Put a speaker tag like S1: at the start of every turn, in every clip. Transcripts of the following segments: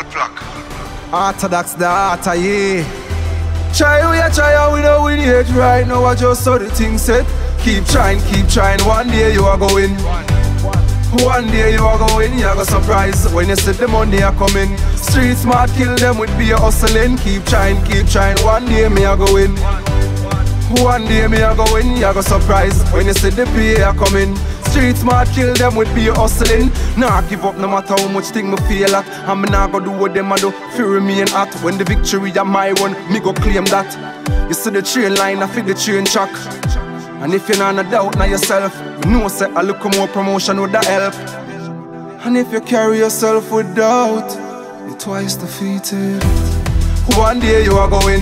S1: flock.
S2: Orthodox the art of ye. Try and we don't win yet. Right now I just saw the thing set. Keep trying, one day you are going. One day you are going, you are gonna surprise. When you see the money are coming. Street smart, kill them with beer hustling. Keep trying, one day me are going. One day me are going, you are gonna surprise. When you see the pay are coming. Street smart, kill them with beer hustling. Nah, give up no matter how much thing me feel at. And me nah go do what them a do, feel remain hot. When the victory are my one, me go claim that. You see the train line, I feel the train track. And if you're not a doubt now yourself, you know say a little more promotion would help. And if you carry yourself with doubt, you're twice defeated. One day you are going.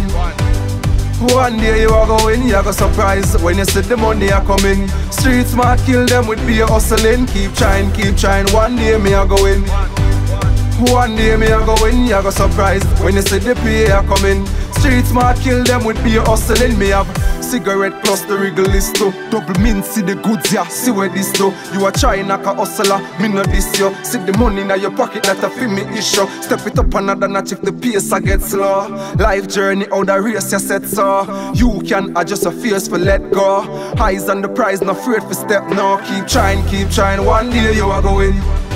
S2: One day you are going, you are gonna surprise. When you see the money are coming. Street smart, kill them with beer hustling. Keep trying, one day me are going. One day me are going, you are gonna surprise. When you see the pay are coming. Street smart, kill them with beer hustling. Me have cigarette plus the regal list too. Double mint, see the goods, yeah, see where this do. You are trying like a hustler, me no this yo. See the money in your pocket, that a feel me issue. Step it up another notch if the pace I get slow. Life journey, how the race you set so. You can adjust your fears for let go. Eyes on the prize, not afraid for step no. Keep trying, one day you are going.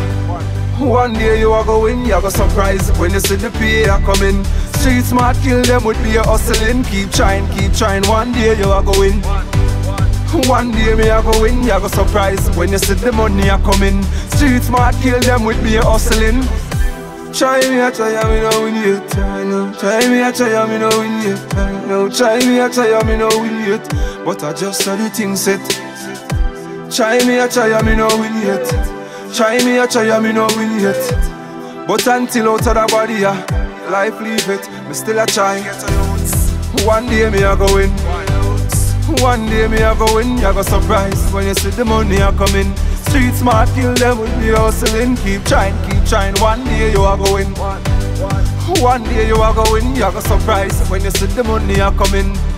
S2: One day you are going, you are gonna surprise. When you see the pay are coming. Street smart, kill them with beer hustling. Keep trying, one day you are going. One day me are going, you are gonna surprise. When you see the money are coming. Street smart, kill them with beer hustling. Try me, I try, me no win yet. Try me, I try, me no win yet. Try me, I try, me no win yet. But I just saw the thing set. Try me, I try, me no win yet. Try me, I try, me no win yet. But until out of the body, life leave it, me still a try. One day me a go win. One day me a go win, you go surprise. When you see the money a coming. Street smart, kill them with the hustling. Keep trying, one day you a go win. One day you a go win, you go surprise. When you see the money a coming.